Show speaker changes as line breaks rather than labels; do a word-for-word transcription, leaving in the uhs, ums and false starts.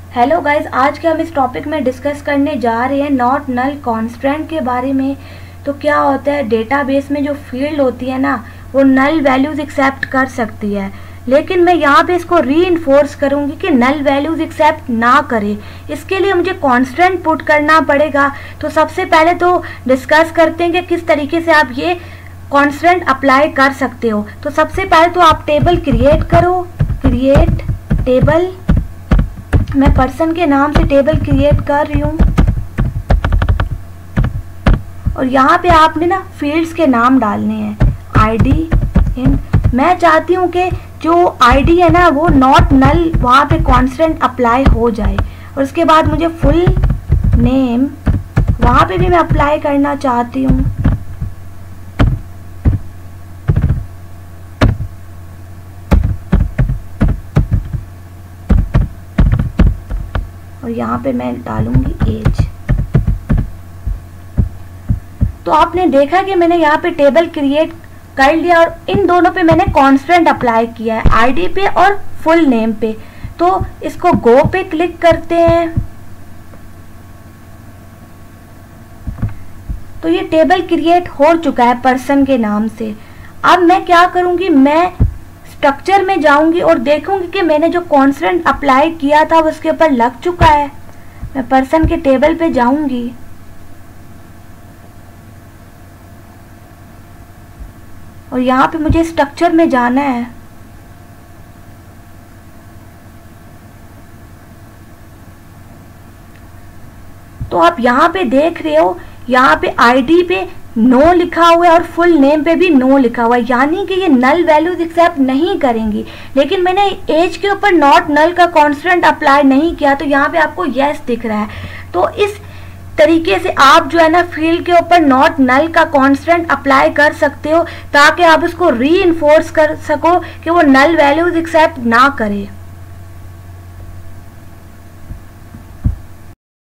Hello guys, आज के हम इस टॉपिक में डिस्कस करने जा रहे हैं नॉट नल कॉन्स्टेंट के बारे में। तो क्या होता है, डेटाबेस में जो फील्ड होती है ना, वो नल वैल्यूज एक्सेप्ट कर सकती है, लेकिन मैं यहाँ पे इसको री इन्फोर्स करूँगी कि नल वैल्यूज एक्सेप्ट ना करे। इसके लिए मुझे कॉन्स्टेंट पुट करना पड़ेगा। तो सबसे पहले तो डिस्कस करते हैं कि किस तरीके से आप ये कॉन्स्टेंट अप्लाई कर सकते हो। तो सबसे पहले तो आप टेबल क्रिएट करो, क्रिएट टेबल। मैं पर्सन के नाम से टेबल क्रिएट कर रही हूँ और यहाँ पे आपने ना फील्ड्स के नाम डालने हैं। आईडी इन, मैं चाहती हूँ कि जो आईडी है ना वो नॉट नल, वहाँ पे कांस्टेंट अप्लाई हो जाए। और उसके बाद मुझे फुल नेम वहाँ पे भी मैं अप्लाई करना चाहती हूँ। और यहाँ पे मैं डालूंगी एज। तो आपने देखा कि मैंने यहाँ पे टेबल क्रिएट कर लिया और इन दोनों पे मैंने कांस्टेंट अप्लाई किया है, आईडी पे और फुल नेम पे। तो इसको गो पे क्लिक करते हैं। तो ये टेबल क्रिएट हो चुका है पर्सन के नाम से। अब मैं क्या करूंगी, मैं स्ट्रक्चर में जाऊंगी और देखूंगी कि मैंने जो कांस्टेंट अप्लाई किया था उसके ऊपर लग चुका है। मैं पर्सन के टेबल पे जाऊंगी और यहाँ पे मुझे स्ट्रक्चर में जाना है। तो आप यहाँ पे देख रहे हो, यहाँ पे आईडी पे नो लिखा हुआ है और फुल नेम पे भी नो लिखा हुआ है, यानी कि ये नल वैल्यूज एक्सेप्ट नहीं करेंगी। लेकिन मैंने एज के ऊपर नॉट नल का कांस्टेंट अप्लाई नहीं किया, तो यहाँ पे आपको यस दिख रहा है। तो इस तरीके से आप जो है ना फील्ड के ऊपर नॉट नल का कांस्टेंट अप्लाई कर सकते हो, ताकि आप उसको री इन्फोर्स कर सको कि वो नल वैल्यूज एक्सेप्ट ना करे।